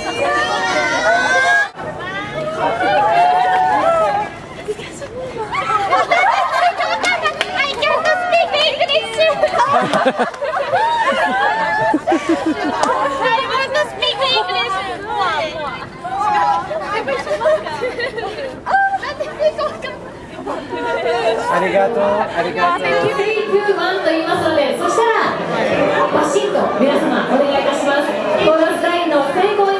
ありがとう、ありがとう。3、2、1と言いますので、そしたらバシッと皆様お願いいたします。コーラスラインの成功